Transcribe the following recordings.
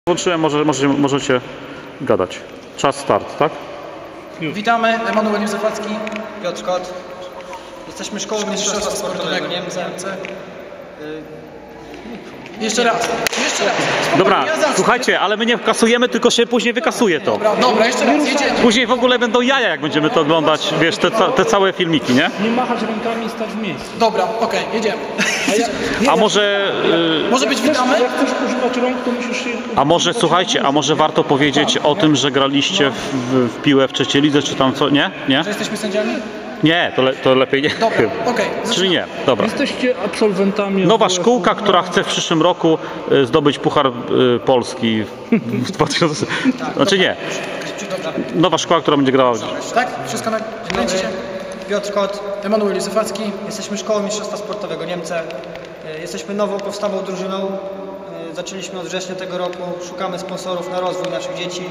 Włączyłem, możecie gadać. Czas start, tak? Witamy, Emanuel Józefacki, Piotr Kot. Jesteśmy Szkołą Mistrzostwa Sportowego Niemcy. Jeszcze raz. Dobra, słuchajcie, ale my nie kasujemy, tylko się później wykasuje to. Dobra, jeszcze raz, jedziemy. Później w ogóle będą jaja, jak będziemy to oglądać, wiesz, te całe filmiki, nie? Nie machać rękami i stać w miejscu. Dobra, okej, jedziemy. A może... Może być witamy? Jak chcesz używać rąk, to musisz się... A może, słuchajcie, a może warto powiedzieć o tym, że graliście w piłę w trzeciej lidze, czy tam co? Nie? Nie? Że jesteśmy sędziami? Nie, to lepiej nie. Dobra, okej. Czyli nie, dobra. Jesteście absolwentami... Nowa szkółka, która chce w przyszłym roku zdobyć Puchar Polski w 2000... Znaczy nie. Nowa szkoła, która będzie grała... Tak? Wszystko na kręcicie? Piotr Kot, Emanuel Józefacki. jesteśmy Szkołą Mistrzostwa Sportowego Niemcy. Jesteśmy nowo powstałą drużyną. Zaczęliśmy od września tego roku. Szukamy sponsorów na rozwój naszych dzieci.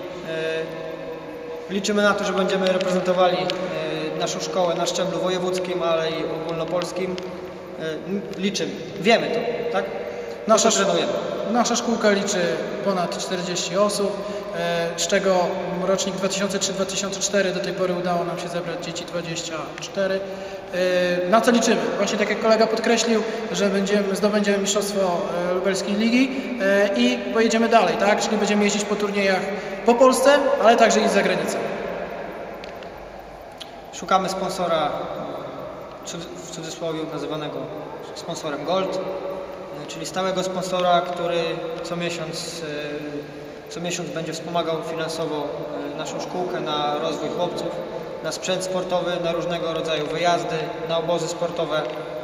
Liczymy na to, że będziemy reprezentowali naszą szkołę na szczeblu wojewódzkim, ale i ogólnopolskim. Liczymy. Wiemy to, tak? Nasza szkółka liczy ponad 40 osób, z czego rocznik 2003-2004 do tej pory udało nam się zebrać dzieci 24. Na co liczymy? Właśnie tak jak kolega podkreślił, że zdobędziemy mistrzostwo lubelskiej ligi i pojedziemy dalej, tak? Czyli będziemy jeździć po turniejach po Polsce, ale także i za granicą. Szukamy sponsora, w cudzysłowie nazywanego sponsorem Gold, czyli stałego sponsora, który co miesiąc będzie wspomagał finansowo naszą szkółkę na rozwój chłopców, na sprzęt sportowy, na różnego rodzaju wyjazdy, na obozy sportowe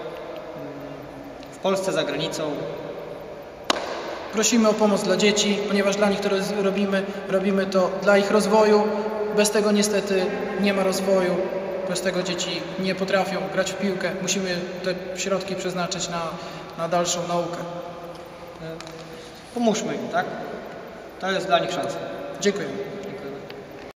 w Polsce, za granicą. Prosimy o pomoc dla dzieci, ponieważ dla nich to robimy to dla ich rozwoju. Bez tego niestety nie ma rozwoju. Bez tego dzieci nie potrafią grać w piłkę. Musimy te środki przeznaczyć na dalszą naukę. Pomóżmy im, tak? To jest dla nich szansa. Dziękuję.